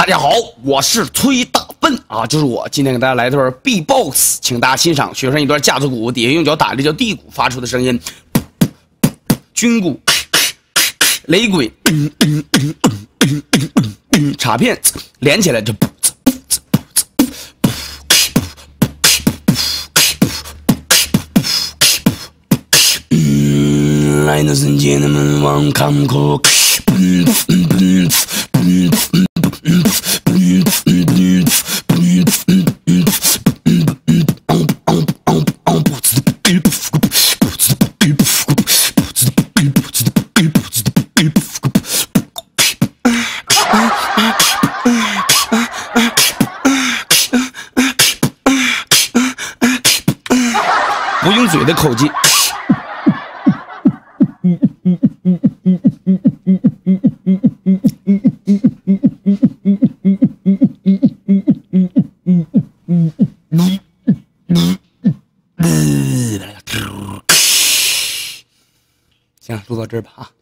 大家好，我是崔大笨啊，就是我。今天给大家来一段 B-box， 请大家欣赏。学上一段架子鼓，底下用脚打的叫地鼓发出的声音，军鼓、雷鬼、镲片连起来就。Ladies and gentlemen, welcome to不用嘴的口技。行，录到这儿吧啊。